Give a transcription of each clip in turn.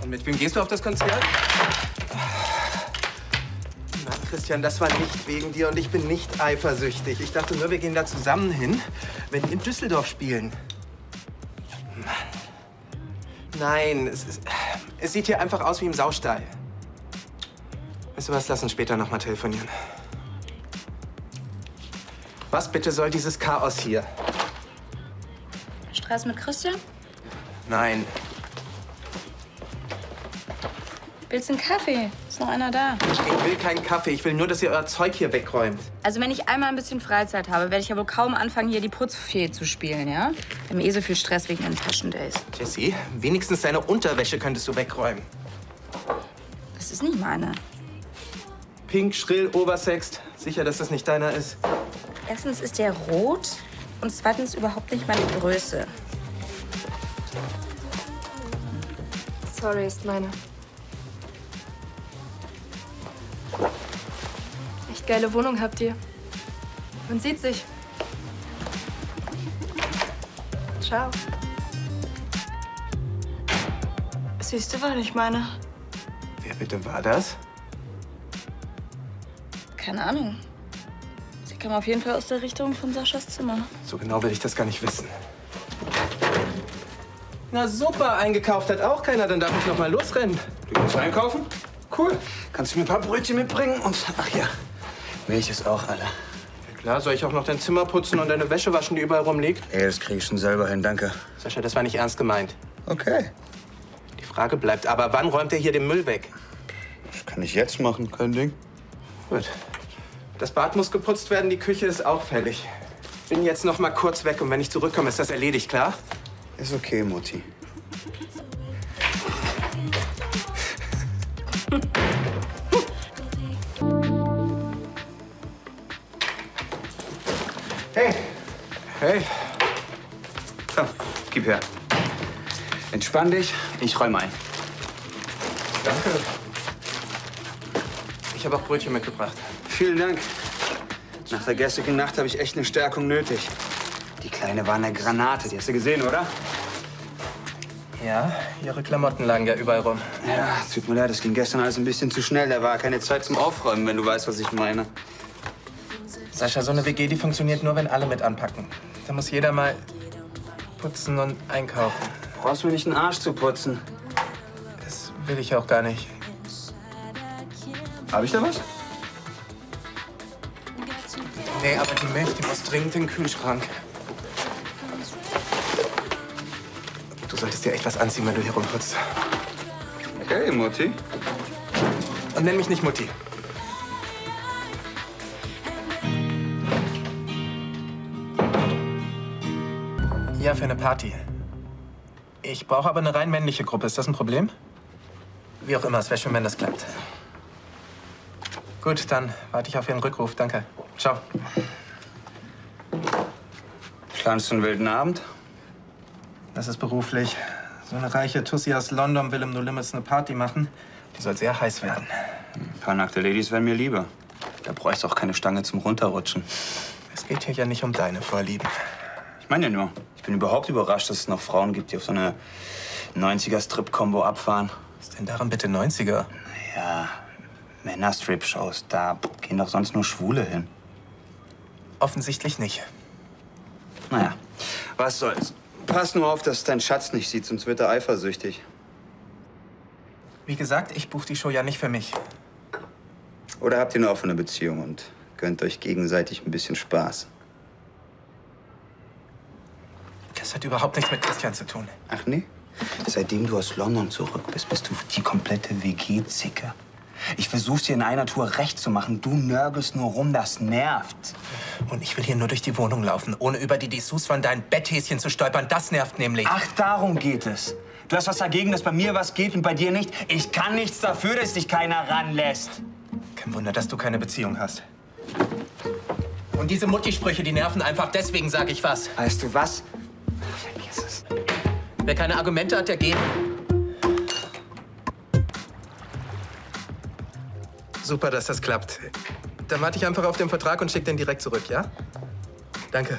Und mit wem gehst du auf das Konzert? Nein, Christian, das war nicht wegen dir und ich bin nicht eifersüchtig. Ich dachte nur, wir gehen da zusammen hin, wenn die in Düsseldorf spielen. Mann. Nein, es sieht hier einfach aus wie im Saustall. Weißt du was, lass uns später noch mal telefonieren. Was bitte soll dieses Chaos hier? Stress mit Christian? Nein. Willst du einen Kaffee? Ist noch einer da? Ich will keinen Kaffee. Ich will nur, dass ihr euer Zeug hier wegräumt. Also wenn ich einmal ein bisschen Freizeit habe, werde ich ja wohl kaum anfangen, hier die Putzfee zu spielen, ja? Wir haben eh so viel Stress wegen den Fashion Days. Jessie, wenigstens deine Unterwäsche könntest du wegräumen. Das ist nicht meine. Pink, schrill, oversext. Sicher, dass das nicht deiner ist? Erstens ist der rot und zweitens überhaupt nicht meine Größe. Sorry, ist meine. Echt geile Wohnung habt ihr. Man sieht sich. Ciao. Siehst du, war nicht meine. Wer bitte war das? Keine Ahnung. Sie kam auf jeden Fall aus der Richtung von Saschas Zimmer. So genau will ich das gar nicht wissen. Na super, eingekauft hat auch keiner. Dann darf ich noch mal losrennen. Du willst einkaufen? Cool. Kannst du mir ein paar Brötchen mitbringen? Und, ach ja, Milch ist auch alle. Ja klar, soll ich auch noch dein Zimmer putzen und deine Wäsche waschen, die überall rumliegt? Ey, das krieg ich schon selber hin, danke. Sascha, das war nicht ernst gemeint. Okay. Die Frage bleibt aber, wann räumt er hier den Müll weg? Das kann ich jetzt machen, kein Ding. Gut. Das Bad muss geputzt werden, die Küche ist auch fertig. Bin jetzt noch mal kurz weg und wenn ich zurückkomme, ist das erledigt, klar? Ist okay, Mutti. Hey. Hey. Komm, gib her. Entspann dich, ich räume ein. Danke. Ich habe auch Brötchen mitgebracht. Vielen Dank. Nach der gestrigen Nacht habe ich echt eine Stärkung nötig. Die Kleine war eine Granate, die hast du gesehen, oder? Ja, ihre Klamotten lagen ja überall rum. Ja, tut mir leid, das ging gestern alles ein bisschen zu schnell. Da war keine Zeit zum Aufräumen, wenn du weißt, was ich meine. Sascha, so eine WG, die funktioniert nur, wenn alle mit anpacken. Da muss jeder mal putzen und einkaufen. Brauchst du mir nicht den Arsch zu putzen? Das will ich auch gar nicht. Hab ich da was? Nee, aber die Milch, die muss dringend in den Kühlschrank. Du solltest dir echt was anziehen, wenn du hier rumputzt. Okay, Mutti. Und nenn mich nicht Mutti. Ja, für eine Party. Ich brauche aber eine rein männliche Gruppe. Ist das ein Problem? Wie auch immer, es wäre schön, wenn das klappt. Gut, dann warte ich auf Ihren Rückruf. Danke. Ciao. Planst du einen wilden Abend? Das ist beruflich. So eine reiche Tussi aus London will im No Limits eine Party machen. Die soll sehr heiß werden. Ein paar nackte Ladies wären mir lieber. Da bräuchst du auch keine Stange zum Runterrutschen. Es geht hier ja nicht um deine Vorlieben. Ich meine ja nur, ich bin überhaupt überrascht, dass es noch Frauen gibt, die auf so eine 90er-Strip-Kombo abfahren. Was ist denn daran bitte 90er? Ja, Männer-Strip-Shows, da gehen doch sonst nur Schwule hin. Offensichtlich nicht. Naja, was soll's. Pass nur auf, dass dein Schatz nicht sieht, sonst wird er eifersüchtig. Wie gesagt, ich buche die Show ja nicht für mich. Oder habt ihr eine offene Beziehung und gönnt euch gegenseitig ein bisschen Spaß? Das hat überhaupt nichts mit Christian zu tun. Ach nee? Seitdem du aus London zurück bist, bist du die komplette WG-Zicke. Ich versuch's dir in einer Tour recht zu machen. Du nörgelst nur rum, das nervt. Und ich will hier nur durch die Wohnung laufen, ohne über die Dessous von deinem Betthäschen zu stolpern. Das nervt nämlich. Ach, darum geht es. Du hast was dagegen, dass bei mir was geht und bei dir nicht. Ich kann nichts dafür, dass dich keiner ranlässt. Kein Wunder, dass du keine Beziehung hast. Und diese Mutti-Sprüche, die nerven einfach. Deswegen sage ich was. Weißt du was? Vergiss es. Wer keine Argumente hat, der geht. Super, dass das klappt. Dann warte ich einfach auf den Vertrag und schicke den direkt zurück, ja? Danke.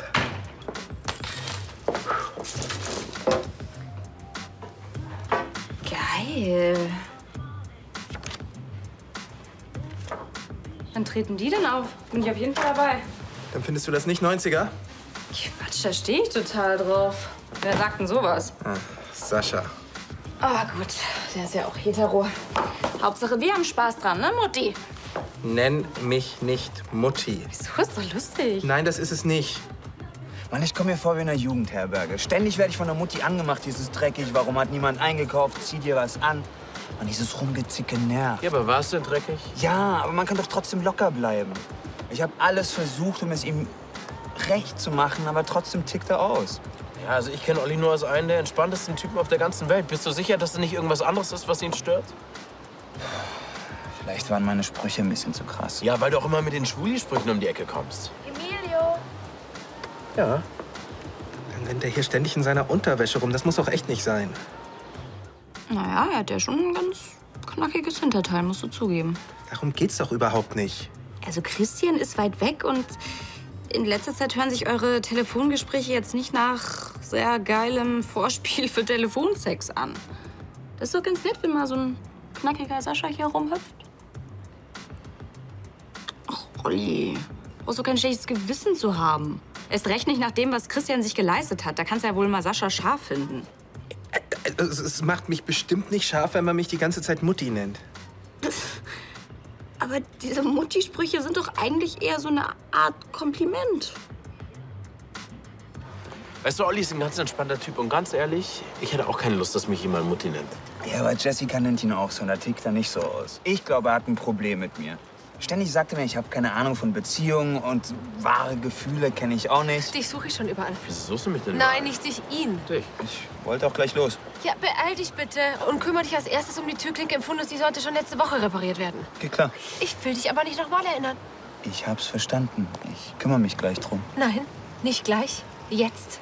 Geil. Wann treten die denn auf? Bin ich auf jeden Fall dabei. Dann findest du das nicht 90er? Quatsch, da stehe ich total drauf. Wer sagt denn sowas? Ah, Sascha. Aber gut, der ist ja auch hetero. Hauptsache, wir haben Spaß dran, ne, Mutti? Nenn mich nicht Mutti. Wieso? Ist doch lustig. Nein, das ist es nicht. Mann, ich komme mir vor wie in einer Jugendherberge. Ständig werde ich von der Mutti angemacht, dieses dreckig. Warum hat niemand eingekauft? Zieh dir was an. Mann, dieses Rumgezicke nervt. Ja, aber war es denn dreckig? Ja, aber man kann doch trotzdem locker bleiben. Ich habe alles versucht, um es ihm recht zu machen, aber trotzdem tickt er aus. Ja, also ich kenne Olli nur als einen der entspanntesten Typen auf der ganzen Welt. Bist du sicher, dass es nicht irgendwas anderes ist, was ihn stört? Vielleicht waren meine Sprüche ein bisschen zu krass. Ja, weil du auch immer mit den Schwuli-Sprüchen um die Ecke kommst. Emilio! Ja. Dann rennt er hier ständig in seiner Unterwäsche rum. Das muss doch echt nicht sein. Naja, er hat ja schon ein ganz knackiges Hinterteil, musst du zugeben. Darum geht's doch überhaupt nicht. Also Christian ist weit weg und in letzter Zeit hören sich eure Telefongespräche jetzt nicht nach sehr geilem Vorspiel für Telefonsex an. Das ist doch ganz nett, wenn mal so ein knackiger Sascha hier rumhüpft. Ach, Olli, brauchst du kein schlechtes Gewissen zu haben. Erst recht nicht nach dem, was Christian sich geleistet hat. Da kannst du ja wohl mal Sascha scharf finden. Es macht mich bestimmt nicht scharf, wenn man mich die ganze Zeit Mutti nennt. Aber diese Mutti-Sprüche sind doch eigentlich eher so eine Art Kompliment. Weißt du, Olli ist ein ganz entspannter Typ. Und ganz ehrlich, ich hätte auch keine Lust, dass mich jemand Mutti nennt. Ja, aber Jessica nennt ihn auch so und da tickt er nicht so aus. Ich glaube, er hat ein Problem mit mir. Ständig sagt er mir, ich habe keine Ahnung von Beziehungen und wahre Gefühle kenne ich auch nicht. Dich suche ich schon überall. Wieso suchst du mich denn? Nein, nicht dich, ihn. Dich. Ich wollte auch gleich los. Ja, beeil dich bitte und kümmere dich als erstes um die Türklinke im Fundus. Die sollte schon letzte Woche repariert werden. Geht klar. Ich will dich aber nicht nochmal erinnern. Ich hab's verstanden. Ich kümmere mich gleich drum. Nein, nicht gleich. Jetzt.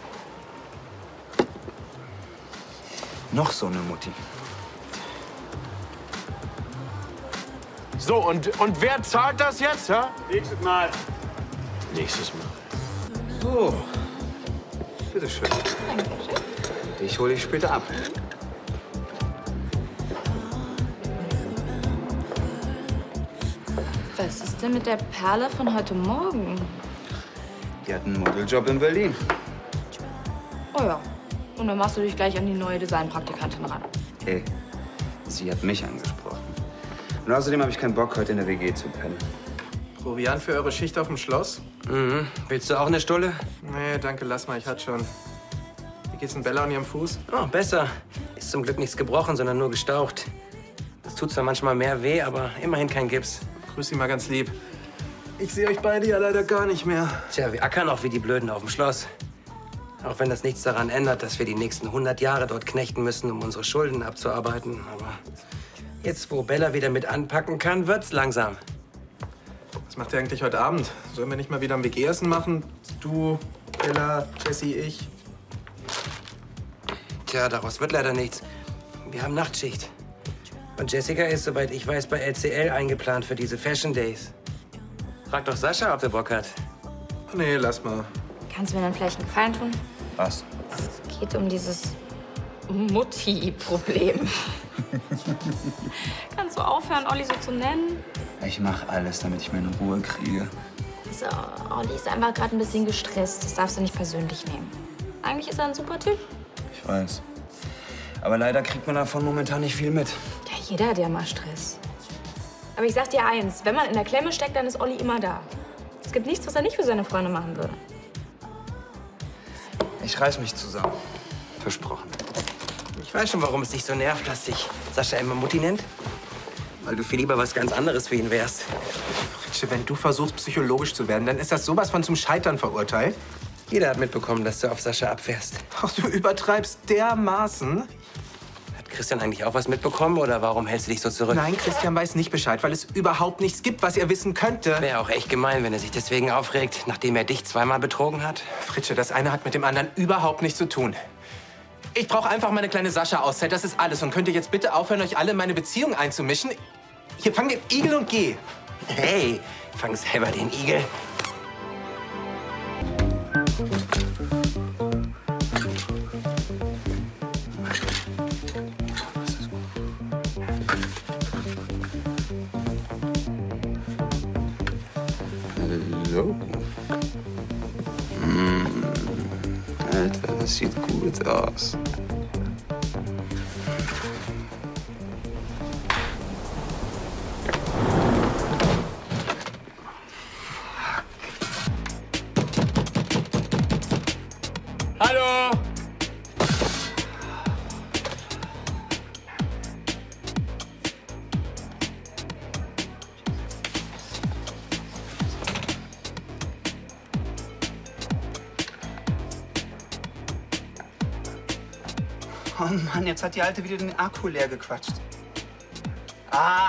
Noch so eine Mutti. So, und wer zahlt das jetzt, hä? Nächstes Mal. Nächstes Mal. So. Bitteschön. Dich hole ich später ab. Was ist denn mit der Perle von heute Morgen? Die hat einen Modeljob in Berlin. Oh ja. Und dann machst du dich gleich an die neue Designpraktikantin ran. Hey, sie hat mich angesprochen. Und außerdem habe ich keinen Bock, heute in der WG zu pennen. Proviant für eure Schicht auf dem Schloss? Mhm. Willst du auch eine Stulle? Nee, danke, lass mal, ich hatte schon. Wie geht's denn Bella an ihrem Fuß? Oh, besser. Ist zum Glück nichts gebrochen, sondern nur gestaucht. Das tut zwar manchmal mehr weh, aber immerhin kein Gips. Grüß sie mal ganz lieb. Ich sehe euch beide ja leider gar nicht mehr. Tja, wir ackern auch wie die Blöden auf dem Schloss. Auch wenn das nichts daran ändert, dass wir die nächsten 100 Jahre dort knechten müssen, um unsere Schulden abzuarbeiten. Aber jetzt, wo Bella wieder mit anpacken kann, wird's langsam. Was macht ihr eigentlich heute Abend? Sollen wir nicht mal wieder ein WG-Essen machen? Du, Bella, Jessie, ich. Tja, daraus wird leider nichts. Wir haben Nachtschicht. Und Jessica ist, soweit ich weiß, bei LCL eingeplant für diese Fashion Days. Frag doch Sascha, ob der Bock hat. Nee, lass mal. Kannst du mir dann vielleicht einen Gefallen tun? Was? Es geht um dieses Mutti-Problem. Kannst du aufhören, Olli so zu nennen? Ich mache alles, damit ich meine Ruhe kriege. Also, Olli ist einfach gerade ein bisschen gestresst. Das darfst du nicht persönlich nehmen. Eigentlich ist er ein super Typ. Ich weiß. Aber leider kriegt man davon momentan nicht viel mit. Ja, jeder hat ja mal Stress. Aber ich sag dir eins, wenn man in der Klemme steckt, dann ist Olli immer da. Es gibt nichts, was er nicht für seine Freunde machen würde. Ich reiß mich zusammen. Versprochen. Ich weiß schon, warum es dich so nervt, dass sich Sascha immer Mutti nennt. Weil du viel lieber was ganz anderes für ihn wärst. Fritsche, wenn du versuchst, psychologisch zu werden, dann ist das sowas von zum Scheitern verurteilt. Jeder hat mitbekommen, dass du auf Sascha abfährst. Ach, du übertreibst dermaßen. Hat Christian eigentlich auch was mitbekommen oder warum hältst du dich so zurück? Nein, Christian weiß nicht Bescheid, weil es überhaupt nichts gibt, was er wissen könnte. Wäre auch echt gemein, wenn er sich deswegen aufregt, nachdem er dich zweimal betrogen hat. Fritsche, das eine hat mit dem anderen überhaupt nichts zu tun. Ich brauche einfach meine kleine Sascha-Auszeit, das ist alles. Und könnt ihr jetzt bitte aufhören, euch alle in meine Beziehung einzumischen? Hier, fang den Igel und geh. Hey, fang selber den Igel. So. Alter, das sieht gut aus. Hallo! Oh Mann, jetzt hat die Alte wieder den Akku leer gequatscht. Ah!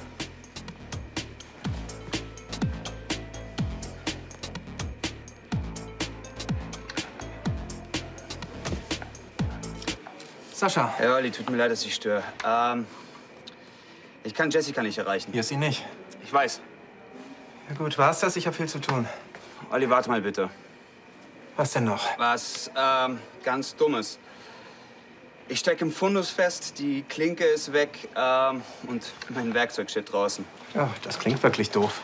Sascha, Ja, Olli, tut mir leid, dass ich störe. Ich kann Jessica nicht erreichen. hier ist sie nicht. Ich weiß. Na gut, war's das? Ich habe viel zu tun. Olli, warte mal bitte. Was denn noch? Was ganz Dummes. Ich stecke im Fundus fest, die Klinke ist weg und mein Werkzeug steht draußen. Ja, das klingt wirklich doof.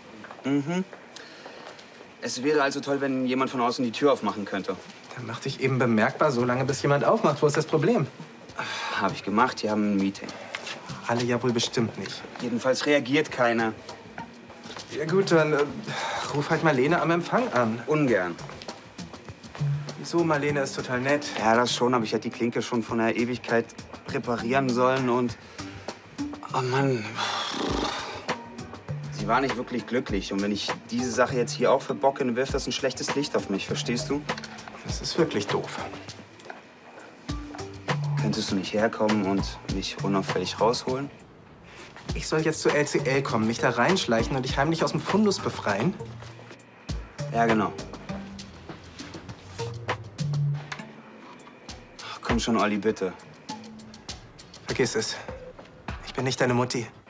Es wäre also toll, wenn jemand von außen die Tür aufmachen könnte. Dann mach dich eben bemerkbar, solange bis jemand aufmacht. Wo ist das Problem? Habe ich gemacht, die haben ein Meeting. Alle ja wohl bestimmt nicht. Jedenfalls reagiert keiner. Ja gut, dann ruf halt Marlene am Empfang an. Ungern. Wieso? Marlene ist total nett. Ja, das schon, aber ich hätte die Klinke schon von der Ewigkeit reparieren sollen und... Oh Mann. Sie war nicht wirklich glücklich. Und wenn ich diese Sache jetzt hier auch verbocke, dann wirft das ein schlechtes Licht auf mich. Verstehst du? Das ist wirklich doof. Könntest du nicht herkommen und mich unauffällig rausholen? Ich soll jetzt zur LCL kommen, mich da reinschleichen und dich heimlich aus dem Fundus befreien? Ja, genau. Ach, komm schon, Olli, bitte. Vergiss es. Ich bin nicht deine Mutti.